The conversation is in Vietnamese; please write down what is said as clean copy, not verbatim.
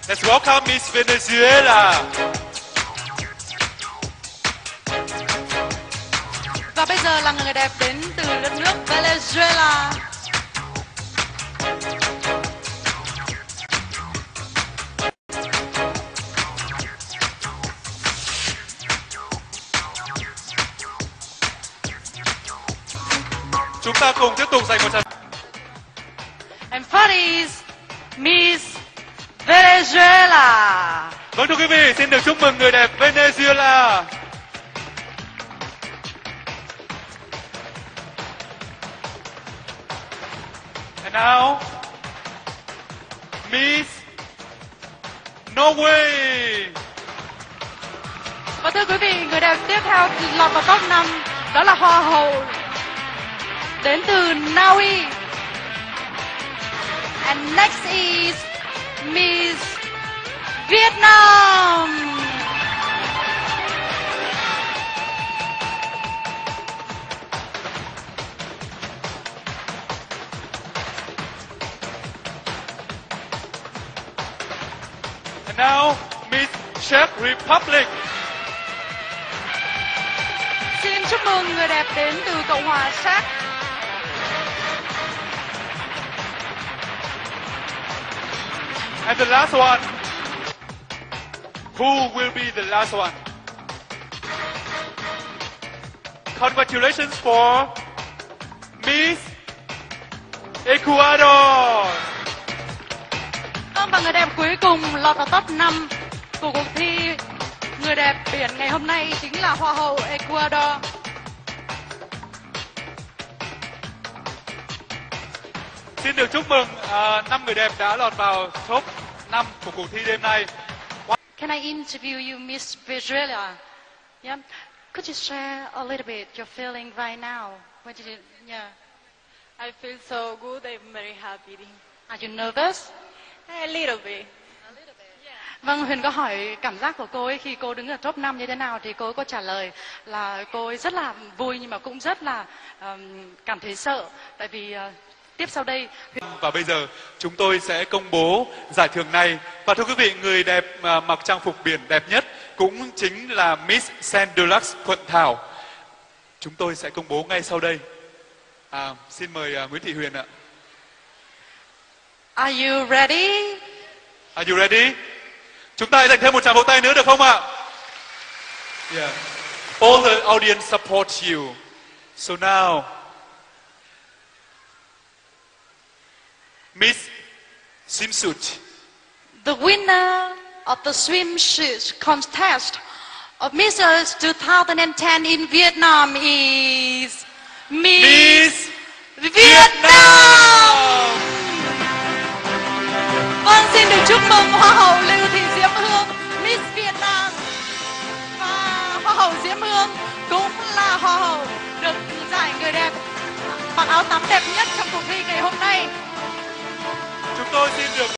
Let's welcome Miss Venezuela. Và bây giờ là người đẹp đến từ đất nước Venezuela. Chúng ta cùng tiếp tục dành một tràng. And first is Miss Venezuela. Vâng, thưa quý vị, xin được chúc mừng người đẹp Venezuela. And now, Miss Norway. Và thưa quý vị, người đẹp tiếp theo lọt vào top 5 đó là Hoa hậu đến từ Na Uy. And next is Miss Vietnam. And now, Miss Czech Republic. Xin chúc mừng người đẹp đến từ Cộng hòa Séc. And the last one. Who will be the last one? Congratulations for Miss Ecuador. Và người đẹp cuối cùng lọt vào top 5 của cuộc thi người đẹp biển ngày hôm nay chính là Hoa hậu Ecuador. Xin được chúc mừng 5 người đẹp đã lọt vào top 5 của cuộc thi đêm nay. Can I interview you, Miss Venezuela? Yeah. Could you share a little bit your feeling right now? What did you? Yeah. I feel so good. I'm very happy. Are you nervous? A little bit. Vâng, Huyền có hỏi cảm giác của cô ấy khi cô đứng ở top 5 như thế nào thì cô ấy có trả lời là cô ấy rất là vui nhưng mà cũng rất là cảm thấy sợ tại vì tiếp sau đây. Và bây giờ chúng tôi sẽ công bố giải thưởng này. Và thưa quý vị, người đẹp mặc trang phục biển đẹp nhất cũng chính là Miss Saint Deluxe Thuận Thảo. Chúng tôi sẽ công bố ngay sau đây. Xin mời Nguyễn Thị Huyền ạ. Are you ready? Are you ready? Chúng ta hãy dành thêm một tràng vỗ tay nữa được không ạ? Yeah. All the audience support you. So now, Miss Swimsuit. The winner of the swimsuit contest of Misses 2010 in Vietnam is Miss Vietnam. Vâng, xin được chúc mừng Hoa hậu Lưu Thị Diễm Hương, Miss Vietnam. Và Hoa hậu Diễm Hương cũng là Hoa hậu được giải người đẹp mặc áo tắm đẹp nhất trong cuộc thi ngày hôm nay. Chúng tôi xin được